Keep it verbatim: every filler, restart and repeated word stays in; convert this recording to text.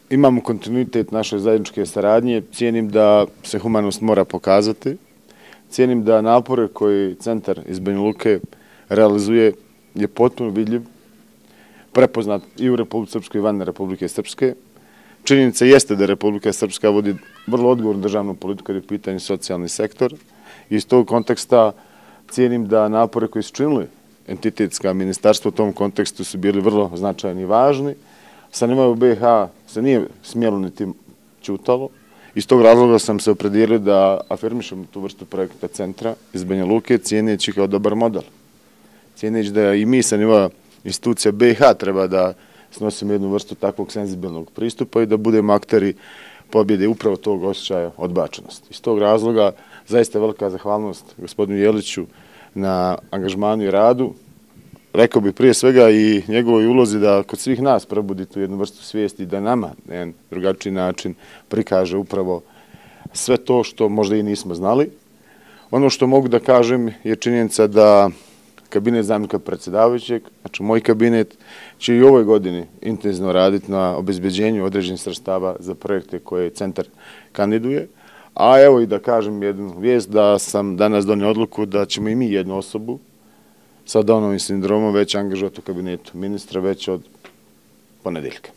imamo kontinuitet naše zajedničke saradnje, cijenim da se humanost mora pokazati, cijenim da napore koji centar iz Banja Luke realizuje je potpuno vidljiv, prepoznat i u Republike Srpskoj i van Republike Srpske. Činjenica jeste da Republika Srpska vodi vrlo odgovornu državnu politiku kada je u pitanju socijalni sektor. Iz tog konteksta cijenim da napore koji su činili entitetska ministarstva u tom kontekstu su bili vrlo značajni i važni. Sa njima u B i H se nije smjelo niti ćutalo. Iz tog razloga sam se opredijelio da afirmišemo tu vrstu projekta centra iz Banja Luke, cijeneći kao dobar model. Cijeneći da i mi sa njima institucija B i H treba da snosimo jednu vrstu takvog senzibilnog pristupa i da budemo akteri pobjede upravo tog osjećaja odbačenosti. Iz tog razloga zaista velika zahvalnost gospodinu Jeliću na angažmanu i radu. Rekao bih prije svega i njegovoj ulozi da kod svih nas probudi tu jednu vrstu svijesti da nama na jedan drugačiji način prikaže upravo sve to što možda i nismo znali. Ono što mogu da kažem je činjenica da kabinet zamjenika predsjedavajućeg, znači moj kabinet, će i u ovoj godini intenzivno raditi na obezbeđenju određenih sredstava za projekte koje centar kandiduje. A evo i da kažem jednu vijest da sam danas donio odluku da ćemo i mi jednu osobu sa Downovim sindromom već angažovati u kabinetu ministra već od ponedeljka.